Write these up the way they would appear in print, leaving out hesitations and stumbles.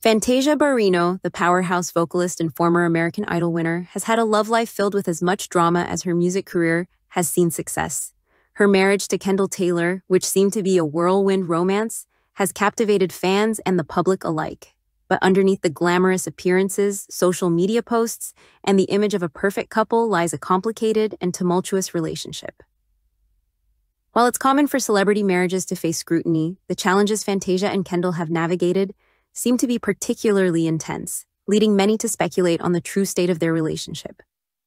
Fantasia Barrino, the powerhouse vocalist and former American Idol winner, has had a love life filled with as much drama as her music career has seen success. Her marriage to Kendall Taylor, which seemed to be a whirlwind romance, has captivated fans and the public alike. But underneath the glamorous appearances, social media posts, and the image of a perfect couple lies a complicated and tumultuous relationship. While it's common for celebrity marriages to face scrutiny, the challenges Fantasia and Kendall have navigated seem to be particularly intense, leading many to speculate on the true state of their relationship.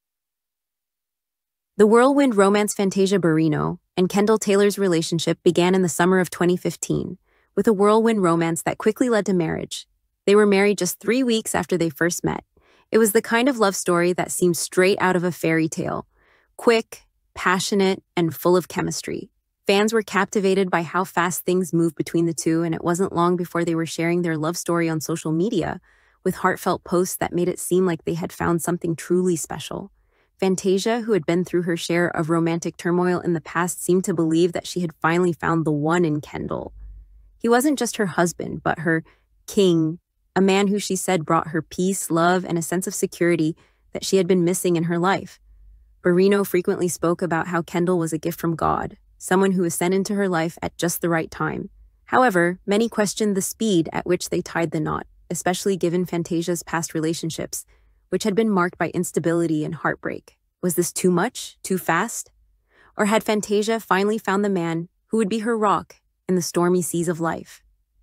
The whirlwind romance Fantasia Barrino and Kendall Taylor's relationship began in the summer of 2015, with a whirlwind romance that quickly led to marriage. They were married just 3 weeks after they first met. It was the kind of love story that seemed straight out of a fairy tale, quick, passionate, and full of chemistry. Fans were captivated by how fast things moved between the two, and it wasn't long before they were sharing their love story on social media with heartfelt posts that made it seem like they had found something truly special. Fantasia, who had been through her share of romantic turmoil in the past, seemed to believe that she had finally found the one in Kendall. He wasn't just her husband, but her king, a man who she said brought her peace, love, and a sense of security that she had been missing in her life. Barrino frequently spoke about how Kendall was a gift from God, someone who was sent into her life at just the right time. However, many questioned the speed at which they tied the knot, especially given Fantasia's past relationships, which had been marked by instability and heartbreak. Was this too much, too fast? Or had Fantasia finally found the man who would be her rock in the stormy seas of life?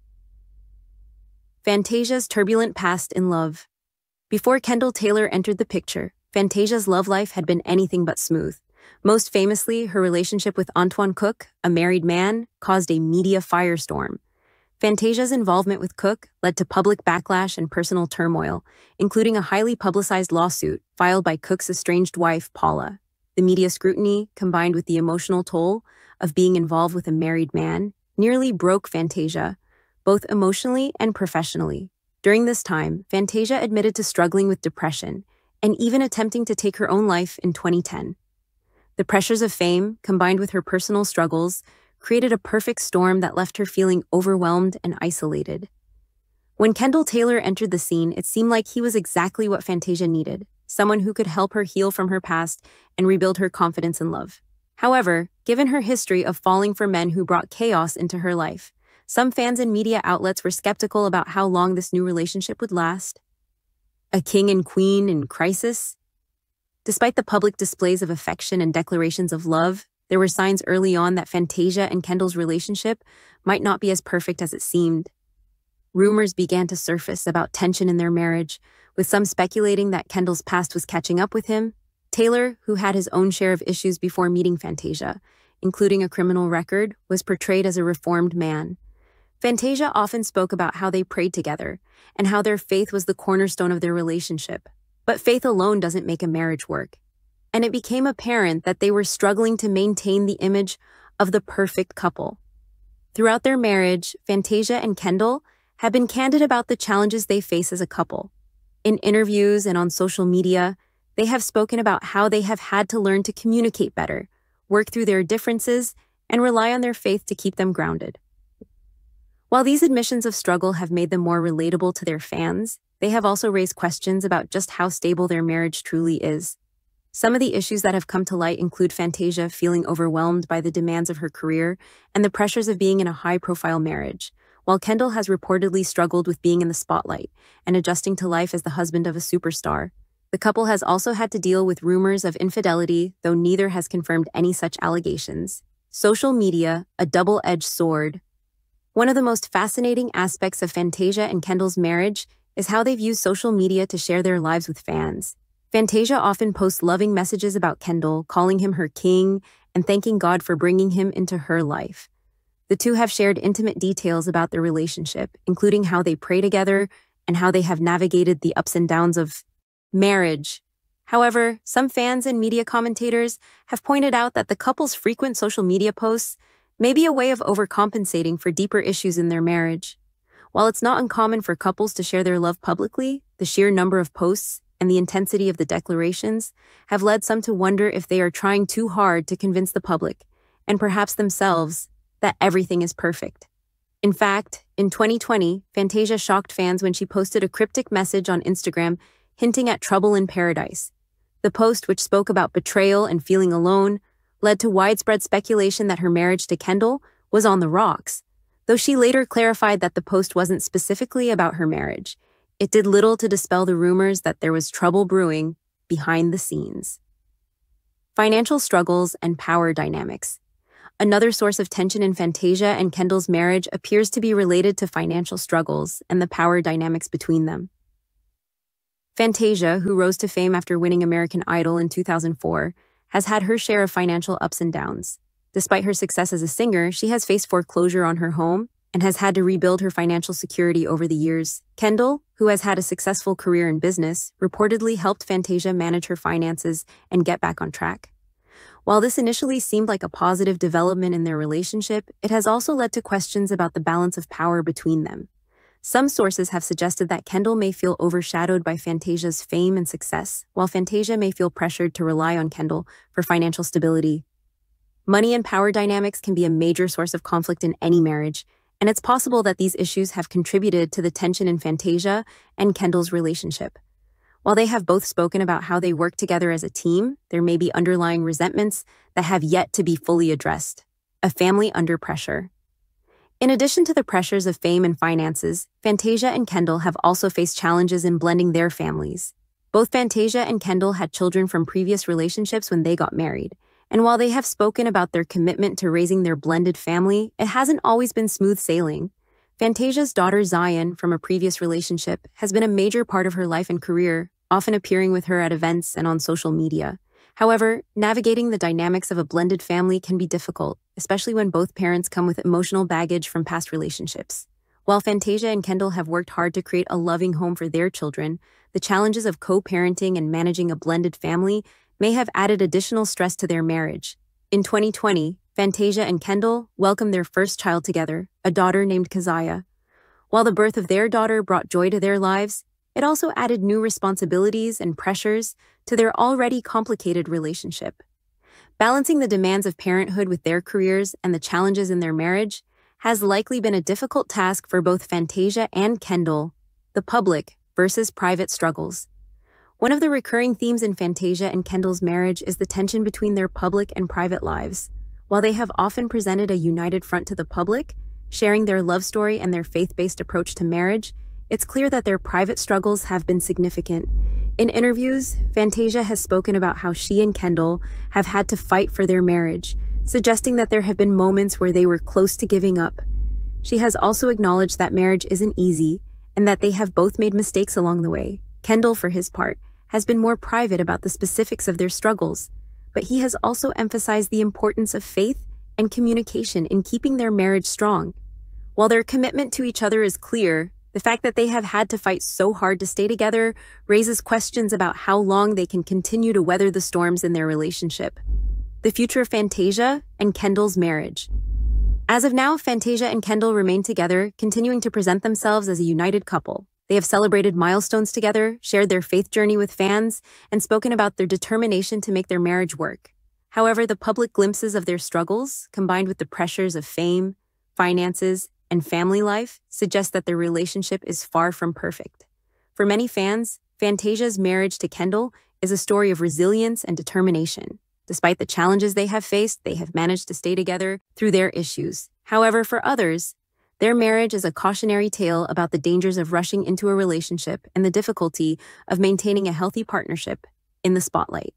Fantasia's turbulent past in love. Before Kendall Taylor entered the picture, Fantasia's love life had been anything but smooth. Most famously, her relationship with Antwaun Cook, a married man, caused a media firestorm. Fantasia's involvement with Cook led to public backlash and personal turmoil, including a highly publicized lawsuit filed by Cook's estranged wife, Paula. The media scrutiny, combined with the emotional toll of being involved with a married man, nearly broke Fantasia, both emotionally and professionally. During this time, Fantasia admitted to struggling with depression and even attempting to take her own life in 2010. The pressures of fame, combined with her personal struggles, created a perfect storm that left her feeling overwhelmed and isolated. When Kendall Taylor entered the scene, it seemed like he was exactly what Fantasia needed, someone who could help her heal from her past and rebuild her confidence in love. However, given her history of falling for men who brought chaos into her life, some fans and media outlets were skeptical about how long this new relationship would last. A king and queen in crisis? Despite the public displays of affection and declarations of love, there were signs early on that Fantasia and Kendall's relationship might not be as perfect as it seemed. Rumors began to surface about tension in their marriage, with some speculating that Kendall's past was catching up with him. Taylor, who had his own share of issues before meeting Fantasia, including a criminal record, was portrayed as a reformed man. Fantasia often spoke about how they prayed together and how their faith was the cornerstone of their relationship. But faith alone doesn't make a marriage work. And it became apparent that they were struggling to maintain the image of the perfect couple. Throughout their marriage, Fantasia and Kendall have been candid about the challenges they face as a couple. In interviews and on social media, they have spoken about how they have had to learn to communicate better, work through their differences, and rely on their faith to keep them grounded. While these admissions of struggle have made them more relatable to their fans, they have also raised questions about just how stable their marriage truly is. Some of the issues that have come to light include Fantasia feeling overwhelmed by the demands of her career and the pressures of being in a high-profile marriage, while Kendall has reportedly struggled with being in the spotlight and adjusting to life as the husband of a superstar. The couple has also had to deal with rumors of infidelity, though neither has confirmed any such allegations. Social media, a double-edged sword. One of the most fascinating aspects of Fantasia and Kendall's marriage is how they've used social media to share their lives with fans. Fantasia often posts loving messages about Kendall, calling him her king, and thanking God for bringing him into her life. The two have shared intimate details about their relationship, including how they pray together and how they have navigated the ups and downs of marriage. However, some fans and media commentators have pointed out that the couple's frequent social media posts may be a way of overcompensating for deeper issues in their marriage. While it's not uncommon for couples to share their love publicly, the sheer number of posts and the intensity of the declarations have led some to wonder if they are trying too hard to convince the public, and perhaps themselves, that everything is perfect. In fact, in 2020, Fantasia shocked fans when she posted a cryptic message on Instagram hinting at trouble in paradise. The post, which spoke about betrayal and feeling alone, led to widespread speculation that her marriage to Kendall was on the rocks. Though she later clarified that the post wasn't specifically about her marriage, it did little to dispel the rumors that there was trouble brewing behind the scenes. Financial struggles and power dynamics. Another source of tension in Fantasia and Kendall's marriage appears to be related to financial struggles and the power dynamics between them. Fantasia, who rose to fame after winning American Idol in 2004, has had her share of financial ups and downs. Despite her success as a singer, she has faced foreclosure on her home and has had to rebuild her financial security over the years. Kendall, who has had a successful career in business, reportedly helped Fantasia manage her finances and get back on track. While this initially seemed like a positive development in their relationship, it has also led to questions about the balance of power between them. Some sources have suggested that Kendall may feel overshadowed by Fantasia's fame and success, while Fantasia may feel pressured to rely on Kendall for financial stability. Money and power dynamics can be a major source of conflict in any marriage, and it's possible that these issues have contributed to the tension in Fantasia and Kendall's relationship. While they have both spoken about how they work together as a team, there may be underlying resentments that have yet to be fully addressed. A family under pressure. In addition to the pressures of fame and finances, Fantasia and Kendall have also faced challenges in blending their families. Both Fantasia and Kendall had children from previous relationships when they got married, and while they have spoken about their commitment to raising their blended family, it hasn't always been smooth sailing. Fantasia's daughter Zion, from a previous relationship, has been a major part of her life and career, often appearing with her at events and on social media. However, navigating the dynamics of a blended family can be difficult, especially when both parents come with emotional baggage from past relationships. While Fantasia and Kendall have worked hard to create a loving home for their children, the challenges of co-parenting and managing a blended family may have added additional stress to their marriage. In 2020, Fantasia and Kendall welcomed their first child together, a daughter named Keziah. While the birth of their daughter brought joy to their lives, it also added new responsibilities and pressures to their already complicated relationship. Balancing the demands of parenthood with their careers and the challenges in their marriage has likely been a difficult task for both Fantasia and Kendall, the public versus private struggles. One of the recurring themes in Fantasia and Kendall's marriage is the tension between their public and private lives. While they have often presented a united front to the public, sharing their love story and their faith-based approach to marriage, it's clear that their private struggles have been significant. In interviews, Fantasia has spoken about how she and Kendall have had to fight for their marriage, suggesting that there have been moments where they were close to giving up. She has also acknowledged that marriage isn't easy and that they have both made mistakes along the way. Kendall, for his part, has been more private about the specifics of their struggles, but he has also emphasized the importance of faith and communication in keeping their marriage strong. While their commitment to each other is clear, the fact that they have had to fight so hard to stay together raises questions about how long they can continue to weather the storms in their relationship. The future of Fantasia and Kendall's marriage. As of now, Fantasia and Kendall remain together, continuing to present themselves as a united couple. They have celebrated milestones together, shared their faith journey with fans, and spoken about their determination to make their marriage work. However, the public glimpses of their struggles, combined with the pressures of fame, finances, and family life, suggest that their relationship is far from perfect. For many fans, Fantasia's marriage to Kendall is a story of resilience and determination. Despite the challenges they have faced, they have managed to stay together through their issues. However, for others, their marriage is a cautionary tale about the dangers of rushing into a relationship and the difficulty of maintaining a healthy partnership in the spotlight.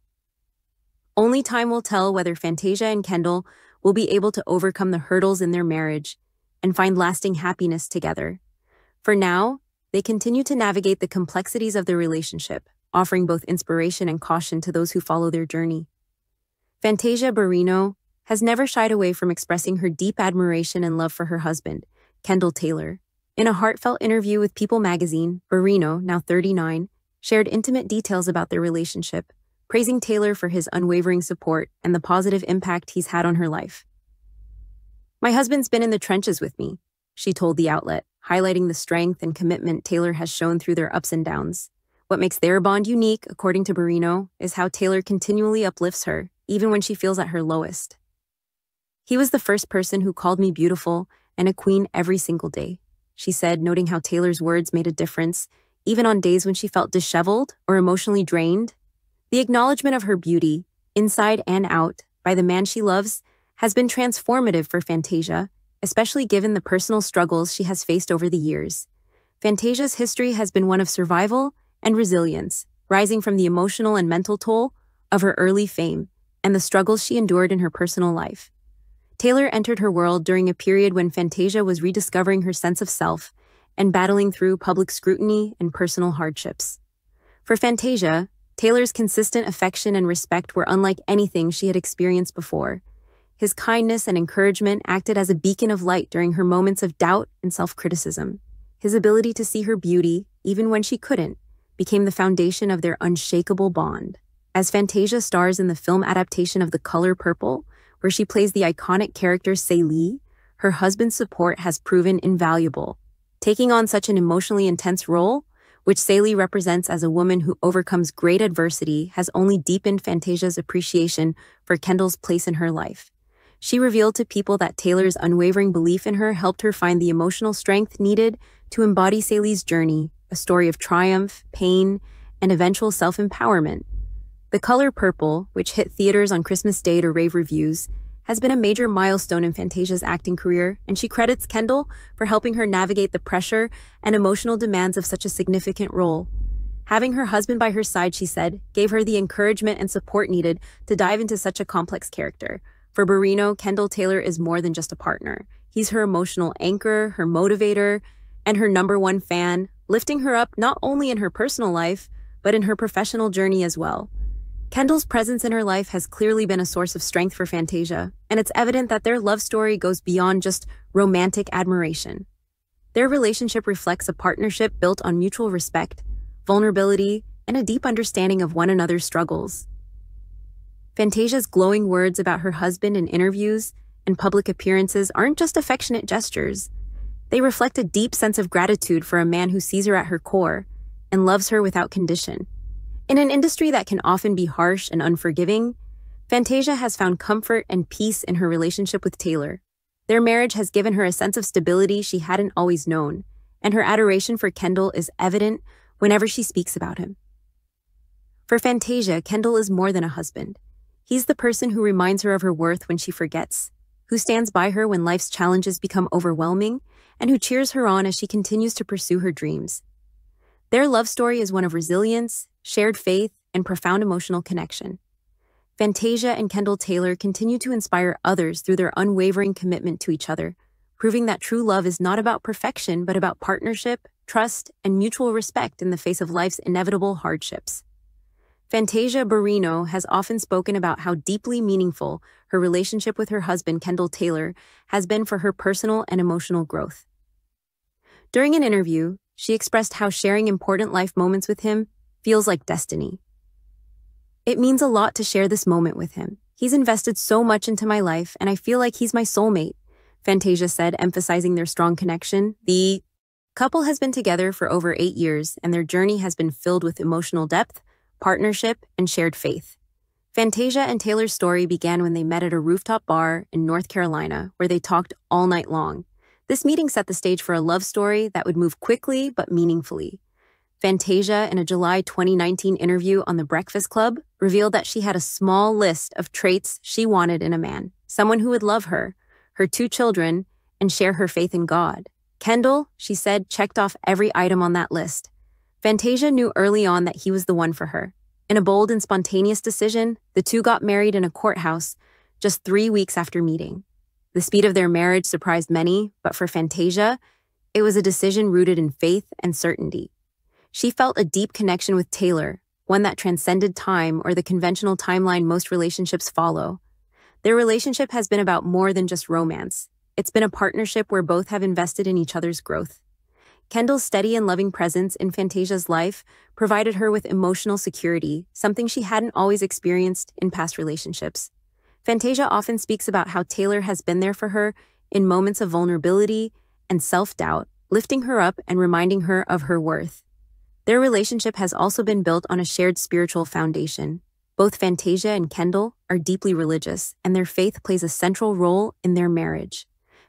Only time will tell whether Fantasia and Kendall will be able to overcome the hurdles in their marriage and find lasting happiness together. For now, they continue to navigate the complexities of their relationship, offering both inspiration and caution to those who follow their journey. Fantasia Barrino has never shied away from expressing her deep admiration and love for her husband, Kendall Taylor. In a heartfelt interview with People magazine, Barrino, now 39, shared intimate details about their relationship, praising Taylor for his unwavering support and the positive impact he's had on her life. "My husband's been in the trenches with me," she told the outlet, highlighting the strength and commitment Taylor has shown through their ups and downs. What makes their bond unique, according to Barrino, is how Taylor continually uplifts her, even when she feels at her lowest. "He was the first person who called me beautiful and a queen every single day, she said, noting how Taylor's words made a difference, even on days when she felt disheveled or emotionally drained. The acknowledgement of her beauty, inside and out, by the man she loves, has been transformative for Fantasia, especially given the personal struggles she has faced over the years. Fantasia's history has been one of survival and resilience, rising from the emotional and mental toll of her early fame and the struggles she endured in her personal life. Taylor entered her world during a period when Fantasia was rediscovering her sense of self and battling through public scrutiny and personal hardships. For Fantasia, Taylor's consistent affection and respect were unlike anything she had experienced before. His kindness and encouragement acted as a beacon of light during her moments of doubt and self-criticism. His ability to see her beauty, even when she couldn't, became the foundation of their unshakable bond. As Fantasia stars in the film adaptation of The Color Purple, where she plays the iconic character Celie, her husband's support has proven invaluable. Taking on such an emotionally intense role, which Celie represents as a woman who overcomes great adversity, has only deepened Fantasia's appreciation for Kendall's place in her life. She revealed to people that Taylor's unwavering belief in her helped her find the emotional strength needed to embody Celie's journey, a story of triumph, pain, and eventual self-empowerment. The Color Purple, which hit theaters on Christmas Day to rave reviews, has been a major milestone in Fantasia's acting career, and she credits Kendall for helping her navigate the pressure and emotional demands of such a significant role. Having her husband by her side, she said, gave her the encouragement and support needed to dive into such a complex character. For Barrino, Kendall Taylor is more than just a partner. He's her emotional anchor, her motivator, and her #1 fan, lifting her up not only in her personal life, but in her professional journey as well. Kendall's presence in her life has clearly been a source of strength for Fantasia, and it's evident that their love story goes beyond just romantic admiration. Their relationship reflects a partnership built on mutual respect, vulnerability, and a deep understanding of one another's struggles. Fantasia's glowing words about her husband in interviews and public appearances aren't just affectionate gestures. They reflect a deep sense of gratitude for a man who sees her at her core and loves her without condition. In an industry that can often be harsh and unforgiving, Fantasia has found comfort and peace in her relationship with Taylor. Their marriage has given her a sense of stability she hadn't always known, and her adoration for Kendall is evident whenever she speaks about him. For Fantasia, Kendall is more than a husband. He's the person who reminds her of her worth when she forgets, who stands by her when life's challenges become overwhelming, and who cheers her on as she continues to pursue her dreams. Their love story is one of resilience, shared faith, and profound emotional connection. Fantasia and Kendall Taylor continue to inspire others through their unwavering commitment to each other, proving that true love is not about perfection but about partnership, trust, and mutual respect in the face of life's inevitable hardships. Fantasia Barrino has often spoken about how deeply meaningful her relationship with her husband, Kendall Taylor, has been for her personal and emotional growth. During an interview, she expressed how sharing important life moments with him feels like destiny. It means a lot to share this moment with him. He's invested so much into my life, and I feel like he's my soulmate, Fantasia said, emphasizing their strong connection. The couple has been together for over 8 years, and their journey has been filled with emotional depth, partnership, and shared faith. Fantasia and Taylor's story began when they met at a rooftop bar in North Carolina, where they talked all night long. This meeting set the stage for a love story that would move quickly but meaningfully. Fantasia, in a July 2019 interview on The Breakfast Club, revealed that she had a small list of traits she wanted in a man, someone who would love her, her 2 children, and share her faith in God. Kendall, she said, checked off every item on that list. Fantasia knew early on that he was the one for her. In a bold and spontaneous decision, the two got married in a courthouse just 3 weeks after meeting. The speed of their marriage surprised many, but for Fantasia, it was a decision rooted in faith and certainty. She felt a deep connection with Taylor, one that transcended time or the conventional timeline most relationships follow. Their relationship has been about more than just romance. It's been a partnership where both have invested in each other's growth. Kendall's steady and loving presence in Fantasia's life provided her with emotional security, something she hadn't always experienced in past relationships. Fantasia often speaks about how Taylor has been there for her in moments of vulnerability and self-doubt, lifting her up and reminding her of her worth. Their relationship has also been built on a shared spiritual foundation. Both Fantasia and Kendall are deeply religious, and their faith plays a central role in their marriage.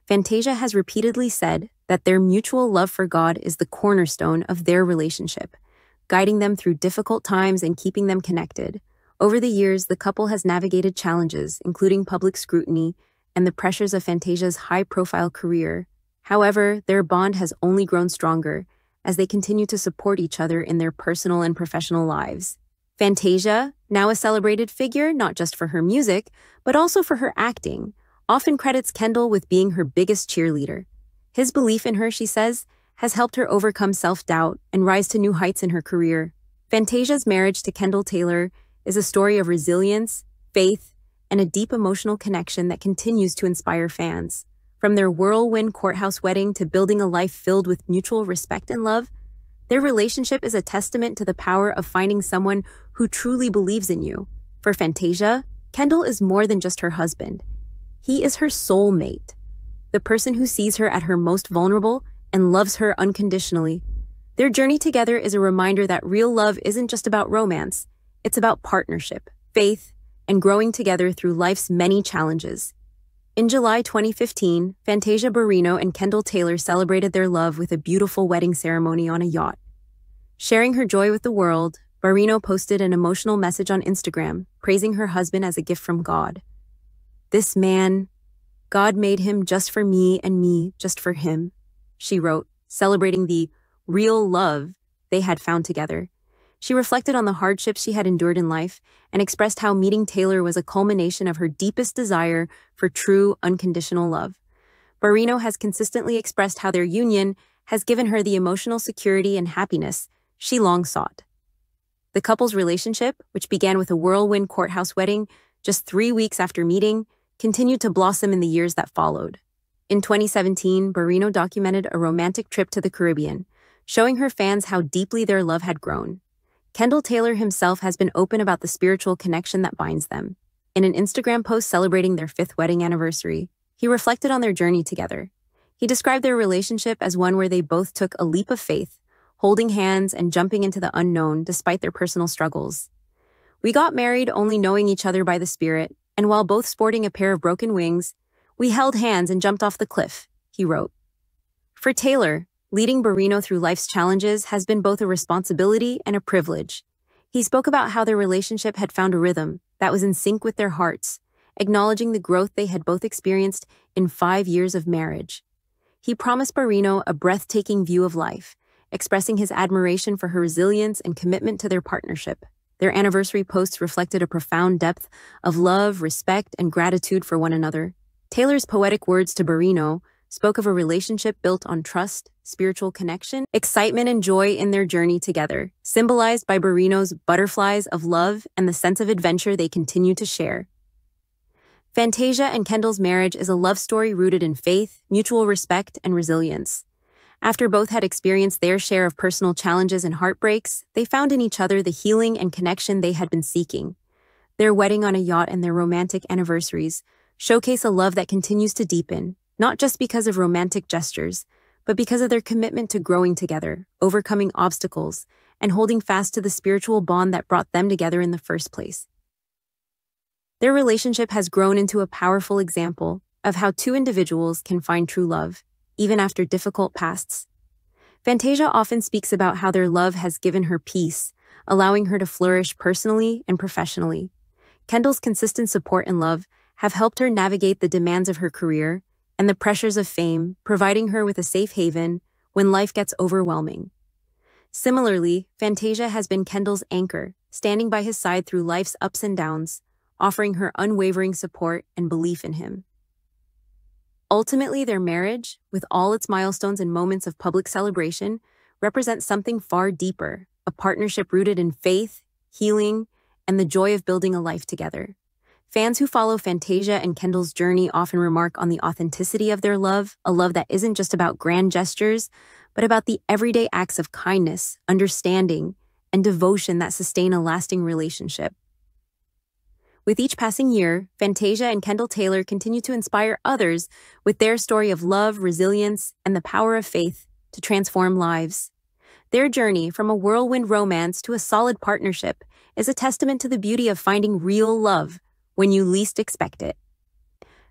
Fantasia has repeatedly said that their mutual love for God is the cornerstone of their relationship, guiding them through difficult times and keeping them connected. Over the years, the couple has navigated challenges, including public scrutiny and the pressures of Fantasia's high-profile career. However, their bond has only grown stronger as they continue to support each other in their personal and professional lives. Fantasia, now a celebrated figure not just for her music, but also for her acting, often credits Kendall with being her biggest cheerleader. His belief in her, she says, has helped her overcome self-doubt and rise to new heights in her career. Fantasia's marriage to Kendall Taylor is a story of resilience, faith, and a deep emotional connection that continues to inspire fans. From their whirlwind courthouse wedding to building a life filled with mutual respect and love, their relationship is a testament to the power of finding someone who truly believes in you. For Fantasia, Kendall is more than just her husband. He is her soulmate, the person who sees her at her most vulnerable and loves her unconditionally. Their journey together is a reminder that real love isn't just about romance. It's about partnership, faith, and growing together through life's many challenges. In July 2015, Fantasia Barrino and Kendall Taylor celebrated their love with a beautiful wedding ceremony on a yacht. Sharing her joy with the world, Barrino posted an emotional message on Instagram, praising her husband as a gift from God. "This man, God made him just for me and me just for him," she wrote, celebrating the real love they had found together. She reflected on the hardships she had endured in life and expressed how meeting Taylor was a culmination of her deepest desire for true, unconditional love. Barrino has consistently expressed how their union has given her the emotional security and happiness she long sought. The couple's relationship, which began with a whirlwind courthouse wedding just 3 weeks after meeting, continued to blossom in the years that followed. In 2017, Barrino documented a romantic trip to the Caribbean, showing her fans how deeply their love had grown. Kendall Taylor himself has been open about the spiritual connection that binds them. In an Instagram post celebrating their 5th wedding anniversary, he reflected on their journey together. He described their relationship as one where they both took a leap of faith, holding hands and jumping into the unknown despite their personal struggles. "We got married only knowing each other by the Spirit, and while both sporting a pair of broken wings, we held hands and jumped off the cliff," he wrote. For Taylor, leading Barrino through life's challenges has been both a responsibility and a privilege. He spoke about how their relationship had found a rhythm that was in sync with their hearts, acknowledging the growth they had both experienced in 5 years of marriage. He promised Barrino a breathtaking view of life, expressing his admiration for her resilience and commitment to their partnership. Their anniversary posts reflected a profound depth of love, respect, and gratitude for one another. Taylor's poetic words to Barrino spoke of a relationship built on trust, spiritual connection, excitement, and joy in their journey together, symbolized by Barrino's butterflies of love and the sense of adventure they continue to share. Fantasia and Kendall's marriage is a love story rooted in faith, mutual respect, and resilience. After both had experienced their share of personal challenges and heartbreaks, they found in each other the healing and connection they had been seeking. Their wedding on a yacht and their romantic anniversaries showcase a love that continues to deepen, not just because of romantic gestures, but because of their commitment to growing together, overcoming obstacles, and holding fast to the spiritual bond that brought them together in the first place. Their relationship has grown into a powerful example of how two individuals can find true love, even after difficult pasts. Fantasia often speaks about how their love has given her peace, allowing her to flourish personally and professionally. Kendall's consistent support and love have helped her navigate the demands of her career and the pressures of fame, providing her with a safe haven when life gets overwhelming. Similarly, Fantasia has been Kendall's anchor, standing by his side through life's ups and downs, offering her unwavering support and belief in him. Ultimately, their marriage, with all its milestones and moments of public celebration, represents something far deeper, a partnership rooted in faith, healing, and the joy of building a life together. Fans who follow Fantasia and Kendall's journey often remark on the authenticity of their love, a love that isn't just about grand gestures, but about the everyday acts of kindness, understanding, and devotion that sustain a lasting relationship. With each passing year, Fantasia and Kendall Taylor continue to inspire others with their story of love, resilience, and the power of faith to transform lives. Their journey from a whirlwind romance to a solid partnership is a testament to the beauty of finding real love when you least expect it.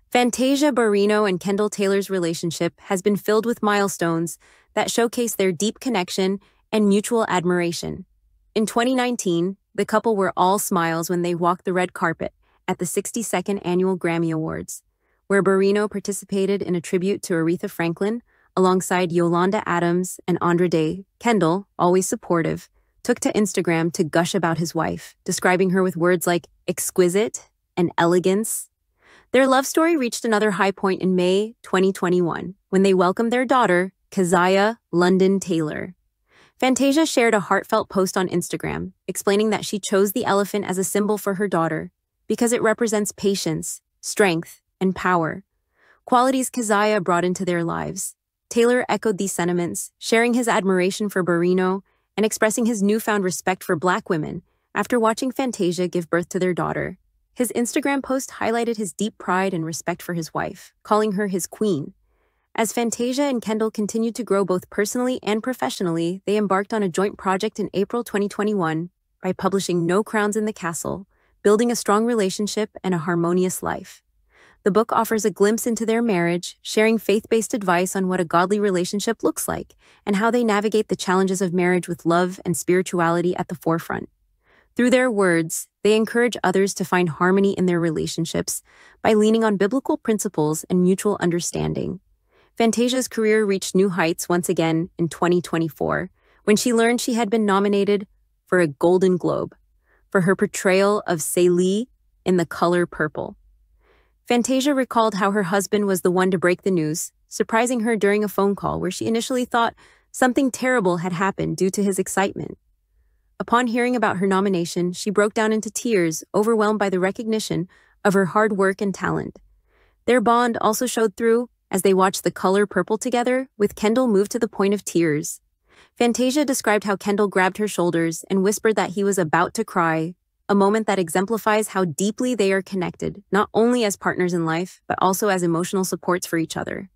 Fantasia Barrino and Kendall Taylor's relationship has been filled with milestones that showcase their deep connection and mutual admiration. In 2019, the couple were all smiles when they walked the red carpet at the 62nd Annual Grammy Awards, where Barrino participated in a tribute to Aretha Franklin alongside Yolanda Adams and Andra Day. Kendall, always supportive, took to Instagram to gush about his wife, describing her with words like exquisite and elegance. Their love story reached another high point in May 2021 when they welcomed their daughter, Keziah London Taylor. Fantasia shared a heartfelt post on Instagram, explaining that she chose the elephant as a symbol for her daughter because it represents patience, strength, and power, qualities Keziah brought into their lives. Taylor echoed these sentiments, sharing his admiration for Barrino and expressing his newfound respect for Black women after watching Fantasia give birth to their daughter. His Instagram post highlighted his deep pride and respect for his wife, calling her his queen. As Fantasia and Kendall continued to grow both personally and professionally, they embarked on a joint project in April 2021 by publishing No Crowns in the Castle, building a strong relationship and a harmonious life. The book offers a glimpse into their marriage, sharing faith-based advice on what a godly relationship looks like and how they navigate the challenges of marriage with love and spirituality at the forefront. Through their words, they encourage others to find harmony in their relationships by leaning on biblical principles and mutual understanding. Fantasia's career reached new heights once again in 2024 when she learned she had been nominated for a Golden Globe for her portrayal of Celie in The Color Purple. Fantasia recalled how her husband was the one to break the news, surprising her during a phone call where she initially thought something terrible had happened due to his excitement. Upon hearing about her nomination, she broke down into tears, overwhelmed by the recognition of her hard work and talent. Their bond also showed through as they watched The Color Purple together, with Kendall moved to the point of tears. Fantasia described how Kendall grabbed her shoulders and whispered that he was about to cry, a moment that exemplifies how deeply they are connected, not only as partners in life, but also as emotional supports for each other.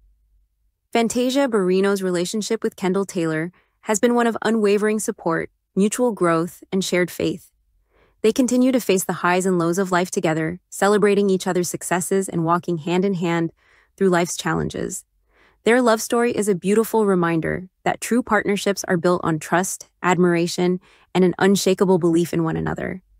Fantasia Barrino's relationship with Kendall Taylor has been one of unwavering support, mutual growth, and shared faith. They continue to face the highs and lows of life together, celebrating each other's successes and walking hand in hand through life's challenges. Their love story is a beautiful reminder that true partnerships are built on trust, admiration, and an unshakable belief in one another.